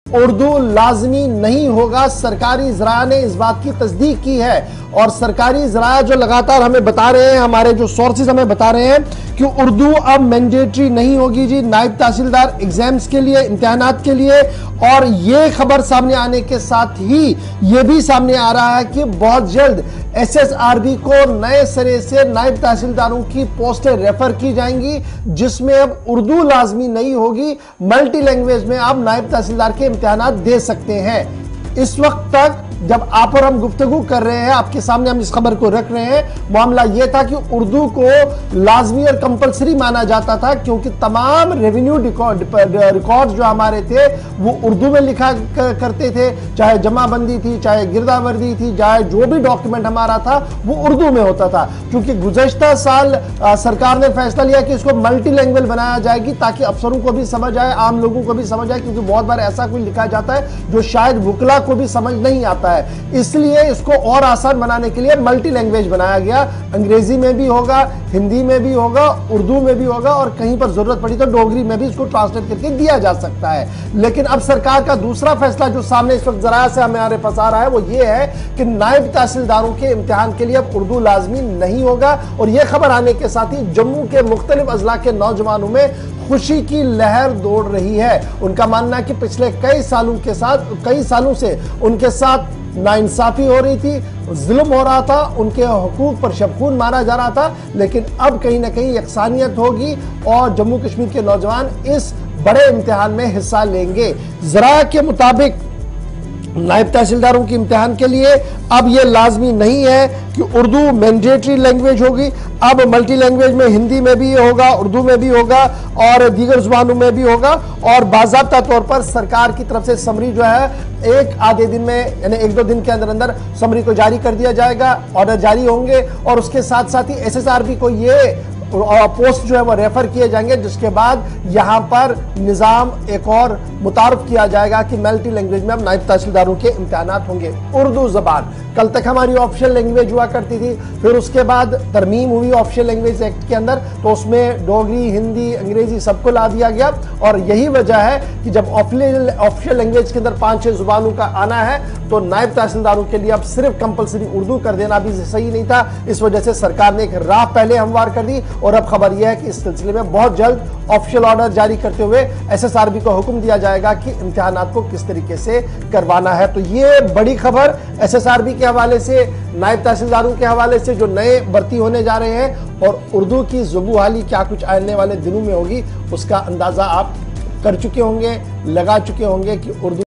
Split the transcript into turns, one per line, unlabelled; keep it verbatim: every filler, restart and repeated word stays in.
उर्दू लाजमी नहीं होगा। सरकारी ज़राए ने इस बात की तस्दीक की है और सरकारी ज़राए जो लगातार हमें बता रहे हैं, हमारे जो सोर्सेज हमें बता रहे हैं कि उर्दू अब मैंडेटरी नहीं होगी जी नायब तहसीलदार एग्जाम्स के लिए, इम्तिहानात के लिए। और ये खबर सामने आने के साथ ही ये भी सामने आ रहा है कि बहुत जल्द एस एस आर बी को नए सिरे से नायब तहसीलदारों की पोस्टें रेफर की जाएंगी, जिसमें अब उर्दू लाजमी नहीं होगी, मल्टी लैंग्वेज में आप नायब तहसीलदार के इम्तिहानात दे सकते हैं। इस वक्त तक जब आप और हम गुफ्तगू कर रहे हैं, आपके सामने हम इस खबर को रख रहे हैं, मामला यह था कि उर्दू को लाजमी और कंपलसरी माना जाता था, क्योंकि तमाम रेवेन्यू रिकॉर्ड जो हमारे थे वो उर्दू में लिखा करते थे, चाहे जमाबंदी थी, चाहे गिरदावर्दी थी, चाहे जो भी डॉक्यूमेंट हमारा था वो उर्दू में होता था। क्योंकि गुज़श्ता साल आ, सरकार ने फैसला लिया कि इसको मल्टी लैंग्वेज बनाया जाएगी ताकि अफसरों को भी समझ आए, आम लोगों को भी समझ आए, क्योंकि बहुत बार ऐसा कुछ लिखा जाता है जो शायद वुकला को भी समझ नहीं आता है। इसलिए इसको और आसान बनाने के लिए मल्टी लैंग्वेज बनाया गया। अंग्रेजी में भी होगा, हिंदी में भी होगा, उर्दू में भी होगा और कहीं पर जरूरत पड़ी तो डोगरी में भी इसको ट्रांसलेट करके दिया जा सकता है। लेकिन अब सरकार का दूसरा फैसला जो सामने इस वक्त जरा से हमारे पास आ रहा है वो ये है कि नायब तहसीलदारों के इम्तिहान के लिए अब उर्दू लाजमी नहीं होगा। और यह खबर आने के साथ ही जम्मू के मुख्तलिफ अजला के नौजवानों में खुशी की लहर दौड़ रही है। उनका मानना है कि पिछले कई सालों के साथ कई सालों से उनके साथ नाइंसाफी हो रही थी, जुल्म हो रहा था, उनके हुकूक पर शबखून मारा जा रहा था, लेकिन अब कहीं ना कहीं यकसानियत होगी और जम्मू कश्मीर के नौजवान इस बड़े इम्तिहान में हिस्सा लेंगे। ज़राए के मुताबिक नायब तहसीलदारों के इम्तिहान के लिए अब यह लाजमी नहीं है कि उर्दू मैंडेटरी लैंग्वेज होगी। अब मल्टी लैंग्वेज में हिंदी में भी होगा, उर्दू में भी होगा और दीगर जुबानों में भी होगा। और बाज़ाब्ता तौर पर सरकार की तरफ से समरी जो है एक आधे दिन में, यानी एक दो दिन के अंदर अंदर समरी को जारी कर दिया जाएगा, ऑर्डर जारी होंगे और उसके साथ साथ ही एस एस आर बी को ये पोस्ट जो है वो रेफर किए जाएंगे, जिसके बाद यहां पर निजाम एक और मुतारफ किया जाएगा कि मल्टी लैंग्वेज में अब नायब तहसीलदारों के इम्तिहानात होंगे। उर्दू जबान कल तक हमारी ऑफिशियल लैंग्वेज हुआ करती थी, फिर उसके बाद तरमीम हुई ऑफिशियल लैंग्वेज एक्ट के अंदर, तो उसमें डोगरी, हिंदी, अंग्रेजी सबको ला दिया गया। और यही वजह है कि जब ऑफिशियल लैंग्वेज के अंदर पांच छह जुबानों का आना है तो नायब तहसीलदारों के लिए अब सिर्फ कंपलसरी उर्दू कर देना भी सही नहीं था। इस वजह से सरकार ने एक राह पहले हमवार कर दी और अब खबर यह है कि इस सिलसिले में बहुत जल्द ऑफिशियल ऑर्डर जारी करते हुए एस एस आर बी को हुक्म दिया जाएगा कि इम्तिहानात को किस तरीके से करवाना है। तो ये बड़ी खबर एस एस आर बी के हवाले से, नायब तहसीलदारों के हवाले से जो नए भर्ती होने जा रहे हैं, और उर्दू की ज़ुबू हाली क्या कुछ आने वाले दिनों में होगी उसका अंदाजा आप कर चुके होंगे, लगा चुके होंगे कि उर्दू